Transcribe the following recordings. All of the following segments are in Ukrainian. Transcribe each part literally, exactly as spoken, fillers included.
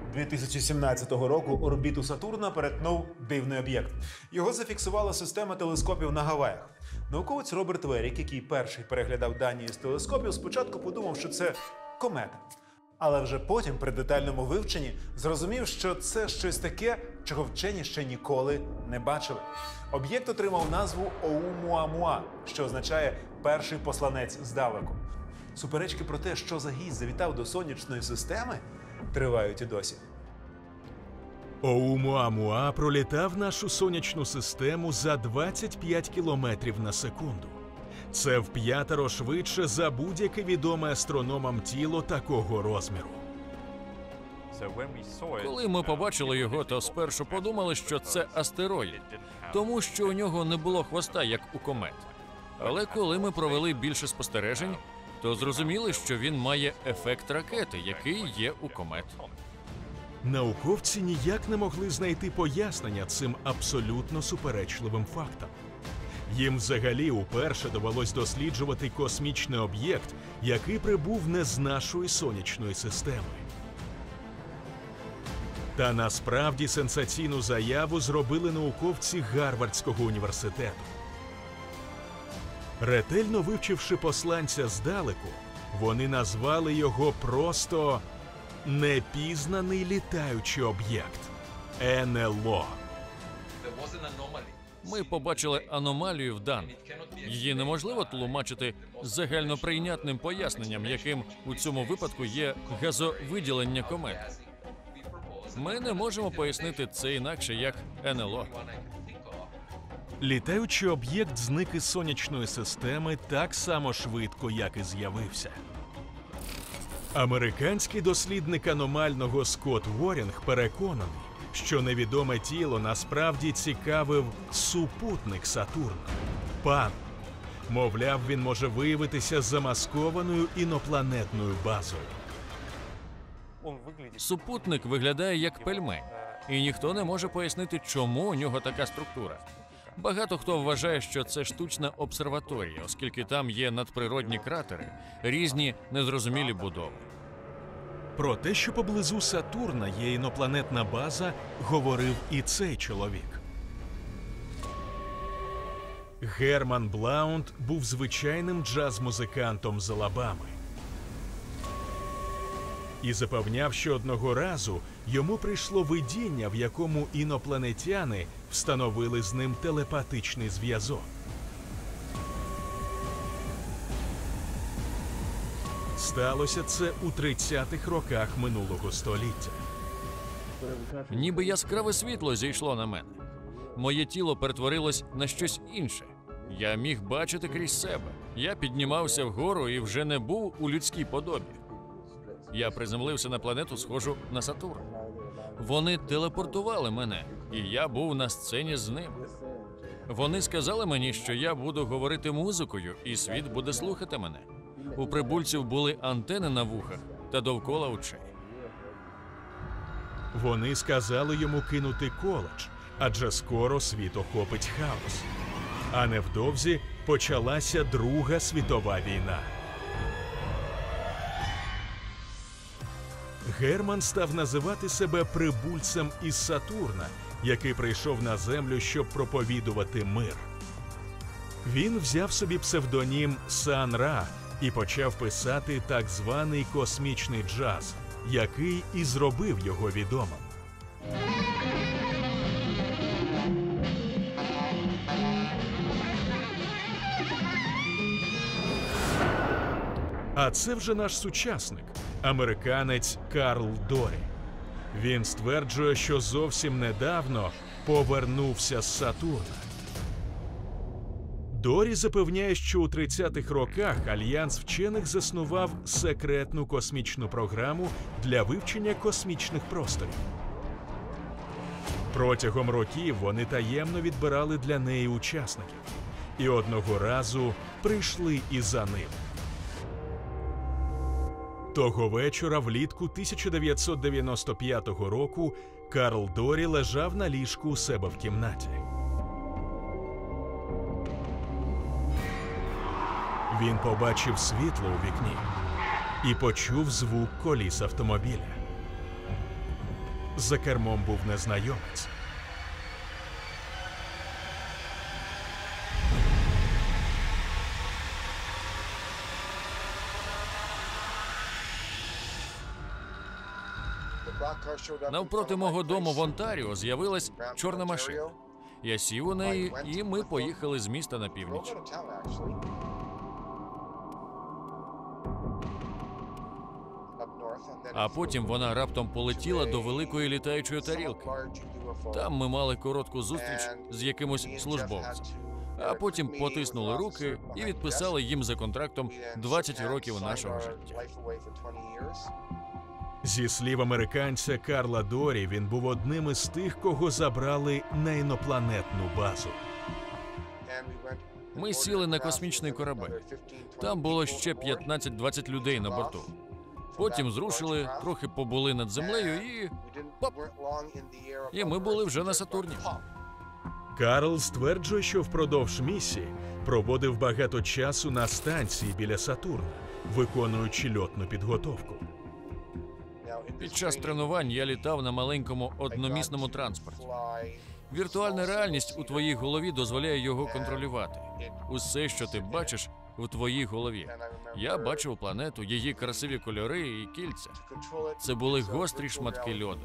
дві тисячі сімнадцятого року орбіту Сатурна перетнув дивний об'єкт. Його зафіксувала система телескопів на Гаваях. Науковець Роберт Верік, який перший переглядав дані з телескопів, спочатку подумав, що це комета. Але вже потім, при детальному вивченні, зрозумів, що це щось таке, чого вчені ще ніколи не бачили. Об'єкт отримав назву Оумуамуа, що означає «перший посланець здалеку». Суперечки про те, що за гість завітав до сонячної системи, тривають і досі. Оумуамуа пролітав нашу сонячну систему за двадцять п'ять кілометрів на секунду. Це вп'ятеро швидше за будь-яке відоме астрономам тіло такого розміру. Коли ми побачили його, то спершу подумали, що це астероїд, тому що у нього не було хвоста, як у комет. Але коли ми провели більше спостережень, то зрозуміли, що він має ефект ракети, який є у комет. Науковці ніяк не могли знайти пояснення цим абсолютно суперечливим фактам. Їм взагалі уперше довелось досліджувати космічний об'єкт, який прибув не з нашої сонячної системи. Та насправді сенсаційну заяву зробили науковці Гарвардського університету. Ретельно вивчивши посланця здалеку, вони назвали його просто «непізнаний літаючий об'єкт» – ен ел о. Ми побачили аномалію в даних. Її неможливо тлумачити загальноприйнятним поясненням, яким у цьому випадку є газовиділення комет. Ми не можемо пояснити це інакше, як ен ел о. Літаючий об'єкт зник із сонячної системи так само швидко, як і з'явився. Американський дослідник аномального Скотт Ворінг переконаний, що невідоме тіло насправді цікавив супутник Сатурна – Пан. Мовляв, він може виявитися замаскованою інопланетною базою. Супутник виглядає як пельмень, і ніхто не може пояснити, чому у нього така структура. Багато хто вважає, що це штучна обсерваторія, оскільки там є надприродні кратери, різні незрозумілі будови. Про те, що поблизу Сатурна є інопланетна база, говорив і цей чоловік. Герман Блаунд був звичайним джаз-музикантом з Алабами. І запевняв, що одного разу йому прийшло видіння, в якому інопланетяни встановили з ним телепатичний зв'язок. Сталося це у тридцятих роках минулого століття. Ніби яскраве світло зійшло на мене. Моє тіло перетворилось на щось інше. Я міг бачити крізь себе. Я піднімався вгору і вже не був у людській подобі. Я приземлився на планету, схожу на Сатурн. Вони телепортували мене, і я був на сцені з ними. Вони сказали мені, що я буду говорити музикою, і світ буде слухати мене. У прибульців були антени на вухах та довкола очей. Вони сказали йому кинути коледж, адже скоро світ охопить хаос. А невдовзі почалася Друга світова війна. Герман став називати себе прибульцем із Сатурна, який прийшов на Землю, щоб проповідувати мир. Він взяв собі псевдонім Сан Ра і почав писати так званий космічний джаз, який і зробив його відомим. А це вже наш сучасник, американець Карл Дорі. Він стверджує, що зовсім недавно повернувся з Сатурна. Дорі запевняє, що у тридцятих роках Альянс вчених заснував секретну космічну програму для вивчення космічних просторів. Протягом років вони таємно відбирали для неї учасників. І одного разу прийшли і за ним. Того вечора, влітку тисяча дев'ятсот дев'яносто п'ятого року, Карл Дорі лежав на ліжку у себе в кімнаті. Він побачив світло у вікні і почув звук коліс автомобіля. За кермом був незнайомець. Навпроти мого дому в Онтаріо з'явилась чорна машина. Я сів у неї, і ми поїхали з міста на північ. А потім вона раптом полетіла до великої літаючої тарілки. Там ми мали коротку зустріч з якимось службовцем. А потім потиснули руки і відписали їм за контрактом двадцять років нашого життя. Зі слів американця Карла Дорі, він був одним із тих, кого забрали на інопланетну базу. Ми сіли на космічний корабель. Там було ще п'ятнадцять-двадцять людей на борту. Потім зрушили, трохи побули над землею і... Поп! І ми були вже на Сатурні. Карл стверджує, що впродовж місії проводив багато часу на станції біля Сатурна, виконуючи льотну підготовку. Під час тренувань я літав на маленькому одномісному транспорті. Віртуальна реальність у твоїй голові дозволяє його контролювати. Усе, що ти бачиш, у твоїй голові. Я бачив планету, її красиві кольори і кільця. Це були гострі шматки льоду.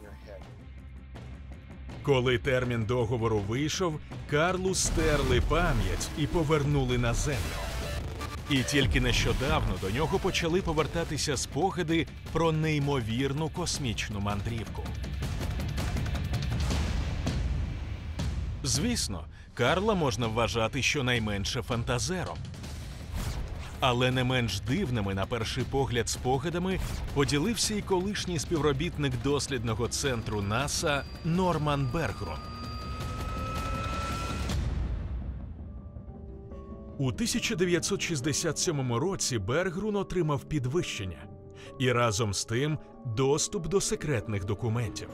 Коли термін договору вийшов, Карлу стерли пам'ять і повернули на землю. І тільки нещодавно до нього почали повертатися спогади про неймовірну космічну мандрівку. Звісно, Карла можна вважати щонайменше фантазером. Але не менш дивними, на перший погляд, спогадами поділився і колишній співробітник дослідного центру НАСА Норман Бергрун. У тисяча дев'ятсот шістдесят сьомому році Бергрун отримав підвищення і разом з тим доступ до секретних документів.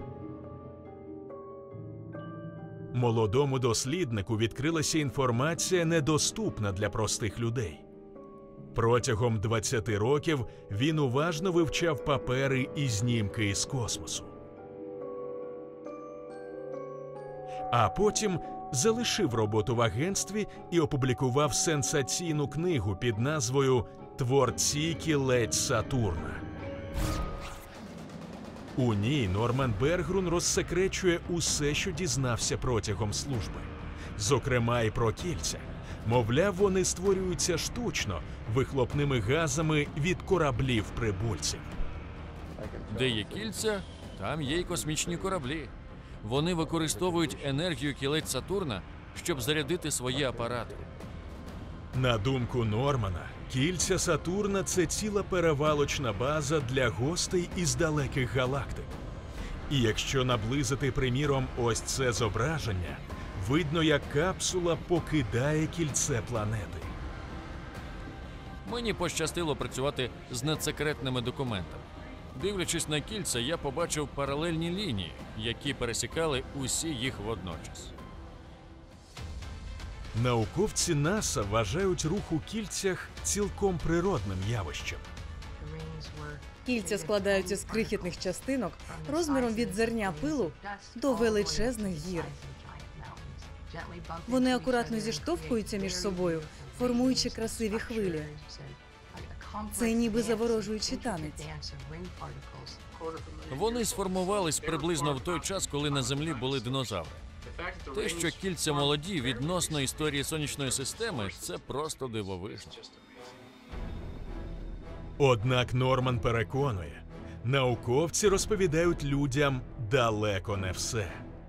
Молодому досліднику відкрилася інформація, недоступна для простих людей. Протягом двадцяти років він уважно вивчав папери і знімки із космосу. А потім залишив роботу в агентстві і опублікував сенсаційну книгу під назвою «Творці кілець Сатурна». У ній Норман Бергрун розсекречує усе, що дізнався протягом служби. Зокрема, і про кільця. Мовляв, вони створюються штучно, вихлопними газами від кораблів-прибульців. Де є кільця, там є й космічні кораблі. Вони використовують енергію кілець Сатурна, щоб зарядити свої апарати. На думку Нормана, кільця Сатурна – це ціла перевалочна база для гостей із далеких галактик. І якщо наблизити, приміром, ось це зображення, видно, як капсула покидає кільце планети. Мені пощастило працювати з надсекретними документами. Дивлячись на кільця, я побачив паралельні лінії, які пересікали усі їх водночас. Науковці НАСА вважають рух у кільцях цілком природним явищем. Кільця складаються з крихітних частинок розміром від зерня пилу до величезних гір. Вони акуратно зіштовхуються між собою, формуючи красиві хвилі. Це ніби заворожуючий танець. Вони сформувались приблизно в той час, коли на Землі були динозаври. Те, що кільця молоді відносно історії сонячної системи, це просто дивовижно. Однак Норман переконує, науковці розповідають людям далеко не все.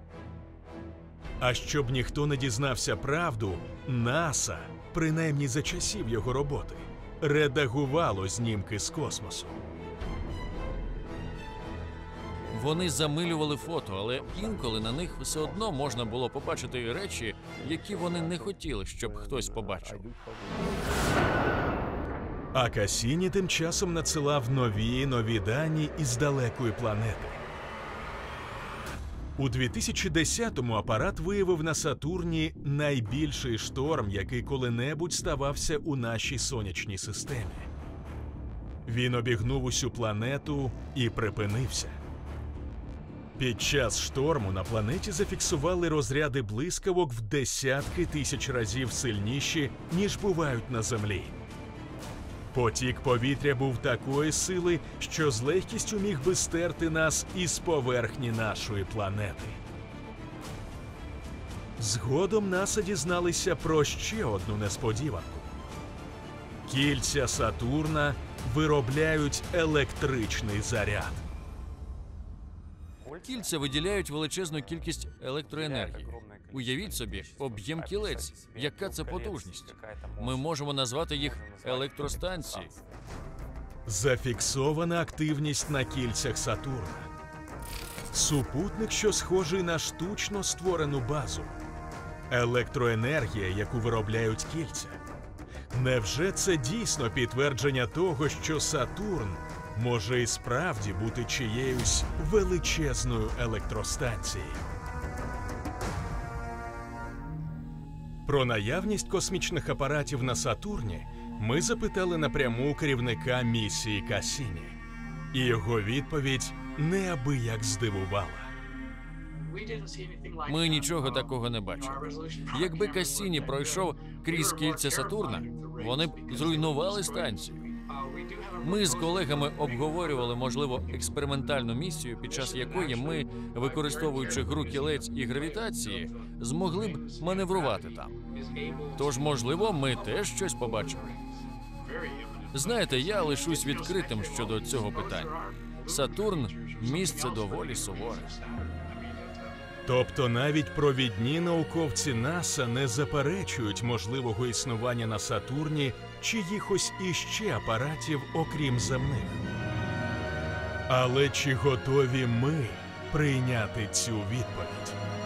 А щоб ніхто не дізнався правду, НАСА, принаймні за часів його роботи, редагувало знімки з космосу. Вони замилювали фото, але інколи на них все одно можна було побачити речі, які вони не хотіли, щоб хтось побачив. А Касіні тим часом надсилав нові і нові дані із далекої планети. У дві тисячі десятому апарат виявив на Сатурні найбільший шторм, який коли-небудь ставався у нашій сонячній системі. Він обігнув усю планету і припинився. Під час шторму на планеті зафіксували розряди блискавок в десятки тисяч разів сильніші, ніж бувають на Землі. Потік повітря був такої сили, що з легкістю міг би стерти нас із поверхні нашої планети. Згодом НАСА дізналися про ще одну несподіванку. Кільця Сатурна виробляють електричний заряд. Кільця виділяють величезну кількість електроенергії. Уявіть собі, об'єм кілець. Яка це потужність? Ми можемо назвати їх електростанції. Зафіксована активність на кільцях Сатурна. Супутник, що схожий на штучно створену базу. Електроенергія, яку виробляють кільця. Невже це дійсно підтвердження того, що Сатурн може і справді бути чиєюсь величезною електростанцією? Про наявність космічних апаратів на Сатурні ми запитали напряму керівника місії Кассіні. І його відповідь неабияк здивувала. Ми нічого такого не бачили. Якби Кассіні пройшов крізь кільця Сатурна, вони б зруйнували станцію. Ми з колегами обговорювали, можливо, експериментальну місію, під час якої ми, використовуючи гру кілець і гравітації, змогли б маневрувати там. Тож, можливо, ми теж щось побачимо. Знаєте, я лишусь відкритим щодо цього питання. Сатурн – місце доволі суворе. Тобто навіть провідні науковці НАСА не заперечують можливого існування на Сатурні чиїхось іще апаратів, окрім земних. Але чи готові ми прийняти цю відповідь?